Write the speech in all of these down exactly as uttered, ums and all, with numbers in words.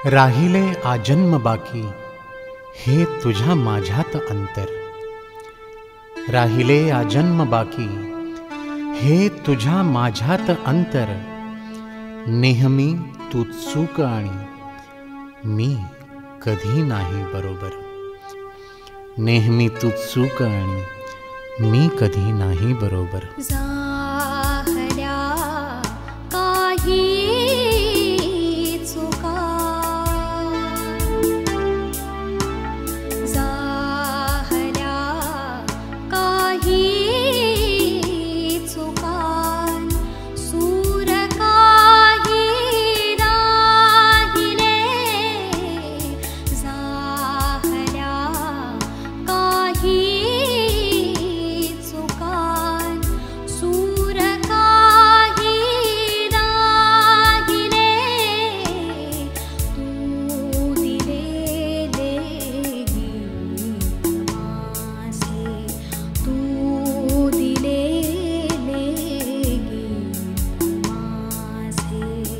राहिले आजन्म बाकी हे तुझ्या माझ्यात अंतर. राहिले आजन्म बाकी हे तुझ्या माझ्यात अंतर. नेहमी तू चूक आणि मी कधी नाही बरोबर. नेहमी तू चूक आणि मी कधी नाही बरोबर. जाहल्या काही चुका, जाहल्या काही चुका, सूर काही राहिले. जाहल्या काही चुका, सूर काही राहिले. तू दिलेले गीत माझे, तू दिलेले गीत माझे.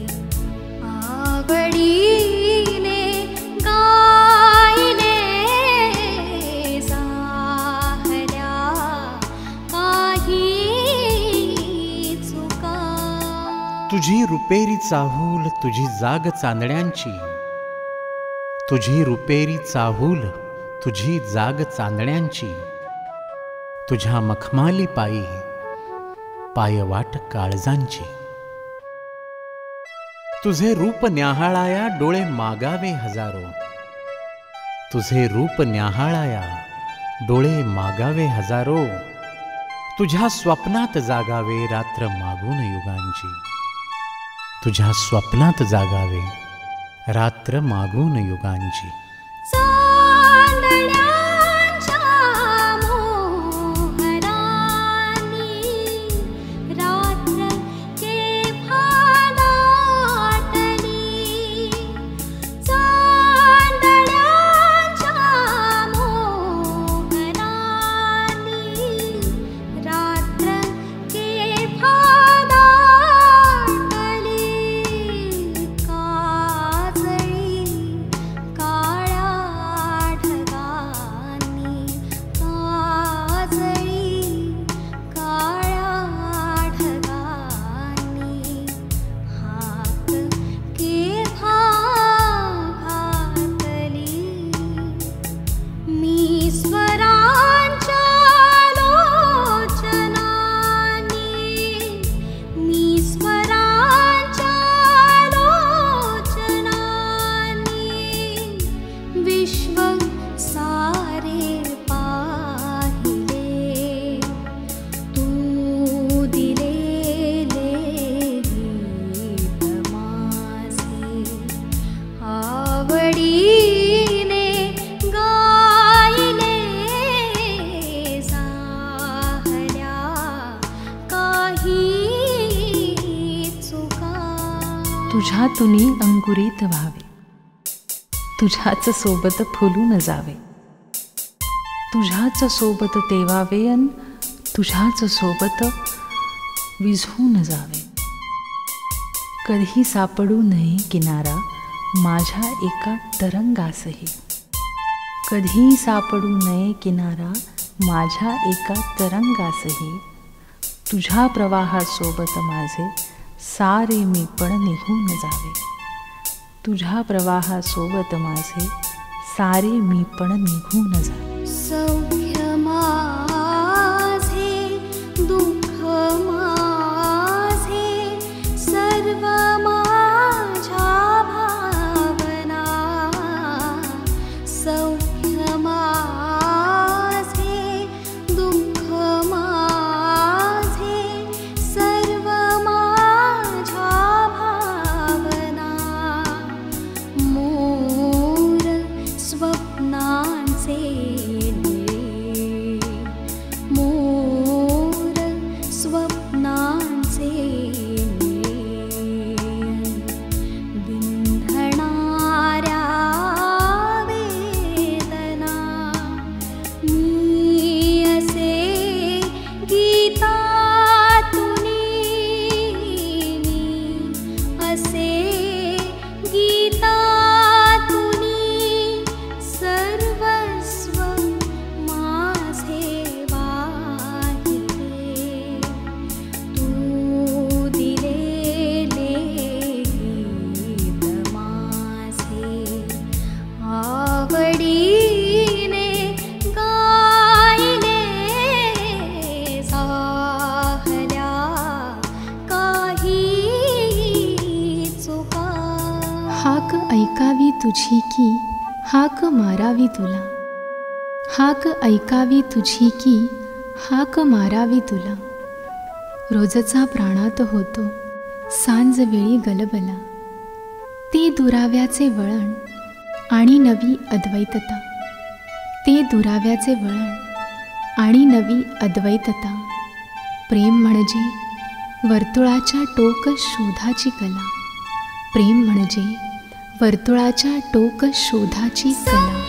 आवडीने गायले. जाहल्या काही चुका. तुझी रुपेरी चाहूल तुझी जाग चांदण्यांची. तुझी रुपेरी चाहूल तुझी जाग चांदण्यांची. तुझ्या मखमाली पायी पायवाट काळजांची. तुझे रूप न्याहाळाया डोळे मागावे हजारो. तुझे रूप न्याहाळाया डोळे मागावे हजारो. तुझ्या स्वप्नात जागावे रात्र मागून युगांची. तुझ्या स्वप्नात जागावे रात्र मागून युगांची. चांदण्याच्या मोहरानी रात्र केव्हा दाटली. चांदण्याच्या मोहरानी रात्र केव्हा दाटली. काजळी काळ्या ढगांनी, काजळी काळ्या ढगांनी हात केव्हा घातली. मी स्वरांच्या लोचनांनी, मी स्वरांच्या लोचनांनी विश्व सारे पाहिले. तू दिलेले गीत माझे, आवडीने गायले. जाहल्या काही चुका. तुझ्यातुनी अंकुरित व्हावे, तुझ्याच सोबत फुलून जावे. तुझ्याच सोबत तेवावे अन तुझ्याच सोबत विझून जावे. कधी सापडू नये किनारा माझ्या एका तरंगासही. कधी सापडू नये किनारा माझ्या एका तरंगासही. तुझ्या प्रवाहासोबत माझे सारे मी पण निघून जावे. तुझ्या प्रवाहासोबत माझे सारे मी पण निघून जावे. सौख्य माझे, दुःख माझे, सर्व माझ्या भावना. सौख्य माझे, दुःख माझे, सर्व माझ्या भावना. मोर स्वप्नांचे निळे, मोर स्वप्नांचे निळे. विंधणाऱ्या वेदना मी असे गीतातुनी, मी असे गीता तुझी की हाक मारावी तुला, हाक ऐकावी तुझी की हाक मारावी तुला. रोजचा प्राणात होतो सांज वेळी गलबला, ते दुराव्याचे वळण आणि नवी अद्वैतता, ते दुराव्याचे वळण आणि नवी अद्वैतता. प्रेम म्हणजे वर्तुळाच्या टोक शोधाची कला, प्रेम म्हणजे वर्तुळाच्या टोक शोधाची कला.